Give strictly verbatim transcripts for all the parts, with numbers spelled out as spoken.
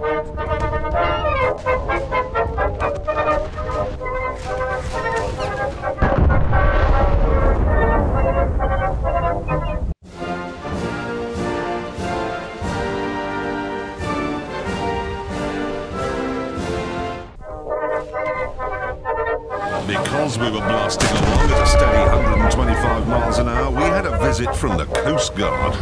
Because we were blasting along at a steady one hundred twenty-five miles an hour, we had a visit from the Coast Guard.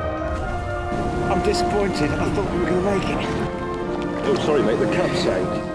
I'm disappointed. I thought we were going to make it. Oh, sorry, mate. The cab sank.